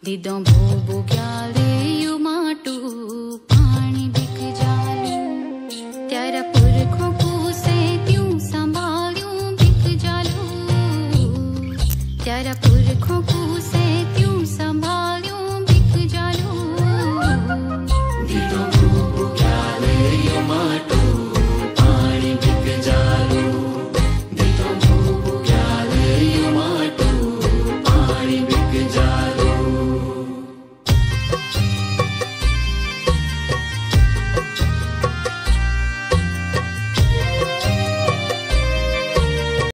दिदों भोबो ग्याले you माटू पानी बिक जालू त्यारा पुरखों को से त्यों संभालूं बिक जालू त्यारा पुरखों को से